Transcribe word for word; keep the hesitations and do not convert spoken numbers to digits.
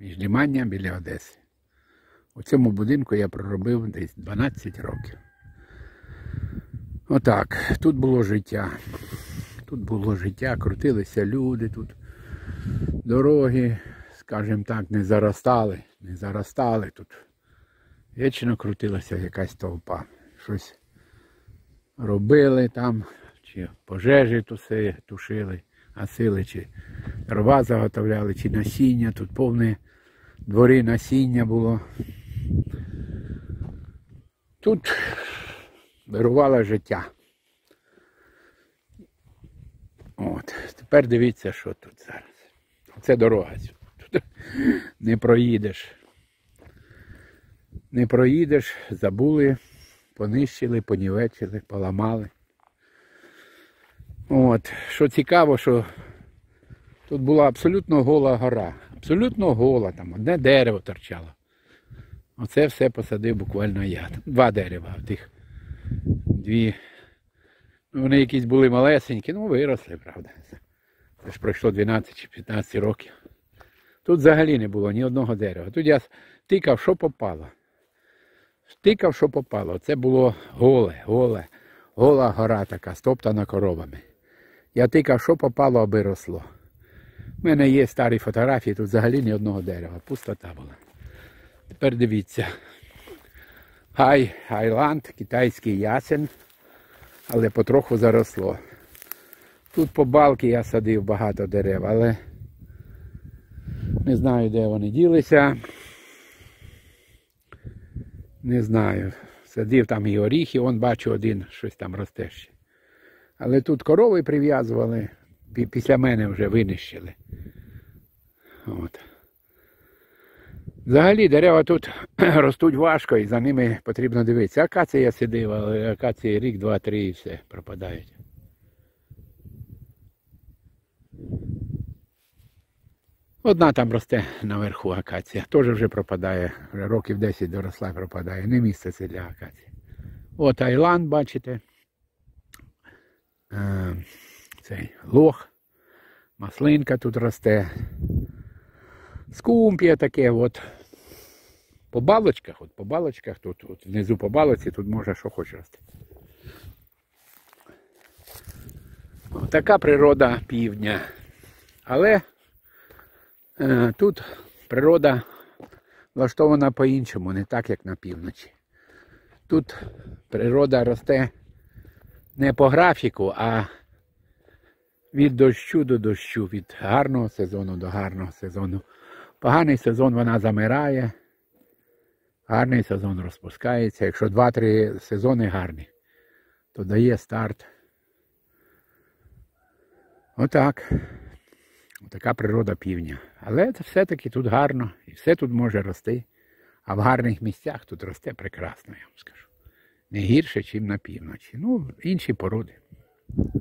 між Лиманням біля Одеси. У цьому будинку я проробив десь дванадцять років. Отак, тут було життя. Тут було життя, крутилися люди, тут дороги, скажімо так, не заростали, не заростали тут. Вічно крутилася якась толпа. Щось робили там, чи пожежі туси, тушили, гасили, чи дрова заготовляли, чи насіння. Тут повні двори насіння було. Тут вирувало життя. От. Тепер дивіться, що тут зараз. Це дорога. Тут не проїдеш. Не проїдеш, забули, понищили, понівечили, поламали. От. Що цікаво, що тут була абсолютно гола гора. Абсолютно гола, там одне дерево торчало. Оце все посадив буквально я. Два дерева, тих дві. Вони якісь були малесенькі, ну виросли, правда. Це ж пройшло дванадцять чи п'ятнадцять років. Тут взагалі не було ні одного дерева. Тут я тикав, що попало. Тикав, що попало. Це було голе, голе, гола гора така, стоптана коровами. Я тикав, що попало, аби росло. У мене є старі фотографії, тут взагалі ні одного дерева, пустота була. Тепер дивіться. Хай, Хайланд, китайський ясен, але потроху заросло. Тут по балки я садив багато дерев, але не знаю, де вони ділися. Не знаю. Садив там і оріхи, вон бачу один, щось там росте ще. Але тут корови прив'язували, після мене вже винищили. От. Взагалі дерева тут ростуть важко і за ними потрібно дивитися. Акація я сидив, але акації рік, два, три і все, пропадають. Одна там росте наверху акація, теж вже пропадає, вже років десять доросла і пропадає, не місце це для акації. От Айланд, бачите, цей лох, маслинка тут росте, скумпія таке, от по балочках, от по балочках, тут от внизу по балоці, тут може що хоче рости. Ось така природа півдня, але е, тут природа влаштована по-іншому, не так, як на півночі. Тут природа росте не по графіку, а від дощу до дощу, від гарного сезону до гарного сезону. Поганий сезон вона замирає, гарний сезон розпускається. Якщо два-три сезони гарні, то дає старт. Отак. Отака природа півдня. Але це все-таки тут гарно, і все тут може рости. А в гарних місцях тут росте прекрасно, я вам скажу. Не гірше, ніж на півночі. Ну, інші породи.